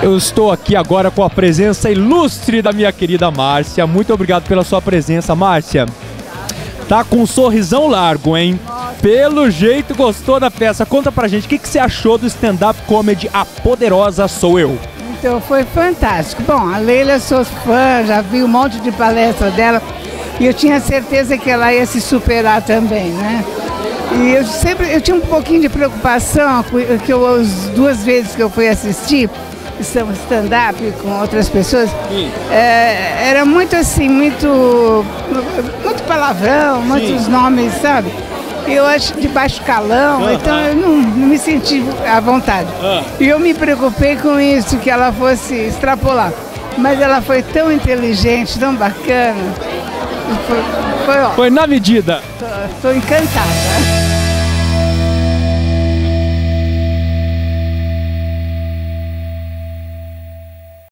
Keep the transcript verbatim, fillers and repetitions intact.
Eu estou aqui agora com a presença ilustre da minha querida Márcia. Muito obrigado pela sua presença, Márcia. Tá com um sorrisão largo, hein? Pelo jeito gostou da peça. Conta pra gente, o que, que você achou do stand-up comedy A Poderosa Sou Eu? Então, foi fantástico. Bom, a Leila, sou fã, já vi um monte de palestra dela e eu tinha certeza que ela ia se superar também, né? E eu sempre, eu tinha um pouquinho de preocupação, que eu, as duas vezes que eu fui assistir stand-up com outras pessoas, é, era muito assim, muito, muito palavrão, Sim. muitos nomes, sabe? Eu acho de baixo calão, uh-huh. então eu não, não me senti à vontade. Uh. E eu me preocupei com isso, que ela fosse extrapolar. Mas ela foi tão inteligente, tão bacana. Foi, foi, ó, foi na medida. Estou encantada.